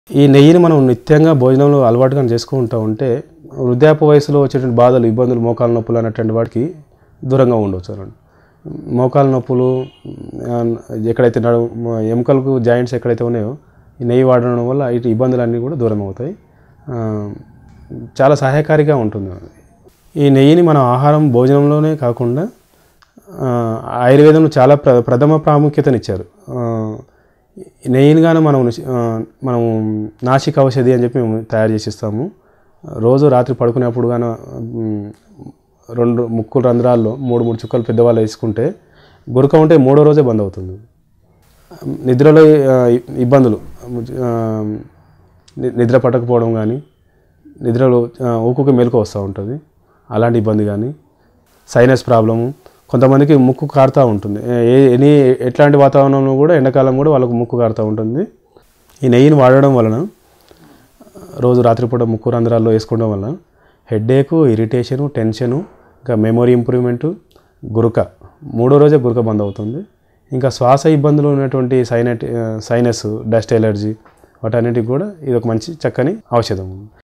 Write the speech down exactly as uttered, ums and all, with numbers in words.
ఈ నెయ్యిని మనం నిత్యంగా భోజనంలో అలవాటుగా చేసుకుంటూ ఉంటే వృద్ధాప్య వయసులో వచ్చేటువంటి బాధలు, ఇబ్బందులు, మోకాళ్ళ నొప్పులు అనేటువంటి వాటికి దూరంగా ఉండవచ్చు అన్నమాట. మోకాళ్ళ నొప్పులు ఎక్కడైతే నడు ఎముకలకు జాయింట్స్ ఎక్కడైతే ఉన్నాయో ఈ నెయ్యి వాడడం వల్ల ఇటు ఇబ్బందులన్నీ కూడా దూరం అవుతాయి. చాలా సహాయకారిగా ఉంటుంది. ఈ నెయ్యిని మనం ఆహారం భోజనంలోనే కాకుండా ఆయుర్వేదంలో చాలా ప్ర ప్రథమ ప్రాముఖ్యతనిచ్చారు. నెయ్యిని కానీ మనం మనం నాసిక ఔషధి అని చెప్పి మేము తయారు చేసి ఇస్తాము. రోజు రాత్రి పడుకునేప్పుడు కానీ రెండు ముక్కు రంధ్రాల్లో మూడు మూడు చుక్కలు పెద్దవాళ్ళు వేసుకుంటే గురక ఉంటే మూడో రోజే బంద్ అవుతుంది. నిద్రలో ఇబ్బందులు, నిద్ర పట్టకపోవడం కానీ, నిద్రలో ఊకుకి మెలకు వస్తూ ఉంటుంది, అలాంటి ఇబ్బంది కానీ, సైనస్ ప్రాబ్లము, కొంతమందికి ముక్కు కారుతూ ఉంటుంది. ఏ ఎనీ ఎట్లాంటి వాతావరణంలో కూడా ఎండాకాలం కూడా వాళ్ళకు ముక్కు కారుతూ ఉంటుంది. ఈ నెయ్యిని వాడడం వలన రోజు రాత్రిపూట ముక్కు రంధ్రాల్లో వేసుకోవడం వలన హెడ్ఏకు, ఇరిటేషను, టెన్షను, ఇంకా మెమొరీ ఇంప్రూవ్మెంటు, గురక మూడో రోజే గురక బంద్ అవుతుంది. ఇంకా శ్వాస ఇబ్బందులు ఉన్నటువంటి సైనట్ సైనస్, డస్ట్ ఎలర్జీ వాటన్నిటికి కూడా ఇది ఒక మంచి చక్కని ఔషధం.